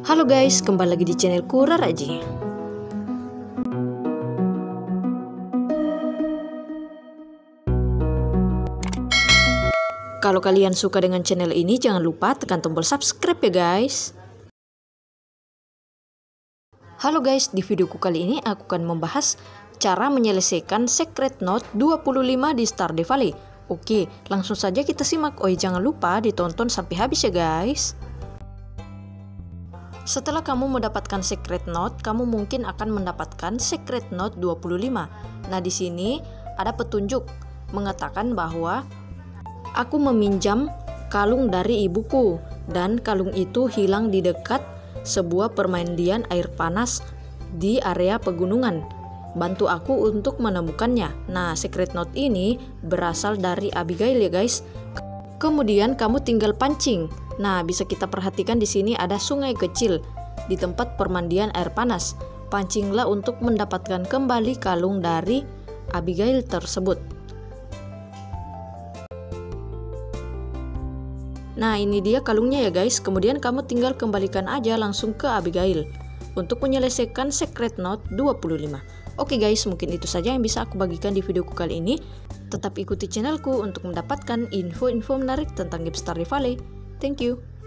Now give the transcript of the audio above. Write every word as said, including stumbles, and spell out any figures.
Halo guys, kembali lagi di channelku Raraji. Kalau kalian suka dengan channel ini, jangan lupa tekan tombol subscribe ya guys. Halo guys, di videoku kali ini aku akan membahas cara menyelesaikan Secret Note dua puluh lima di Stardew Valley. Oke, langsung saja kita simak. Oh, jangan lupa ditonton sampai habis ya guys. Setelah kamu mendapatkan Secret Note, kamu mungkin akan mendapatkan Secret Note dua puluh lima. Nah, di sini ada petunjuk mengatakan bahwa aku meminjam kalung dari ibuku dan kalung itu hilang di dekat sebuah permandian air panas di area pegunungan. Bantu aku untuk menemukannya. Nah, Secret Note ini berasal dari Abigail ya guys. Kemudian kamu tinggal pancing. Nah, bisa kita perhatikan di sini ada sungai kecil di tempat permandian air panas. Pancinglah untuk mendapatkan kembali kalung dari Abigail tersebut. Nah, ini dia kalungnya ya guys. Kemudian kamu tinggal kembalikan aja langsung ke Abigail untuk menyelesaikan Secret Note dua puluh lima. Oke guys, mungkin itu saja yang bisa aku bagikan di videoku kali ini. Tetap ikuti channelku untuk mendapatkan info-info menarik tentang game Stardew Valley. Thank you.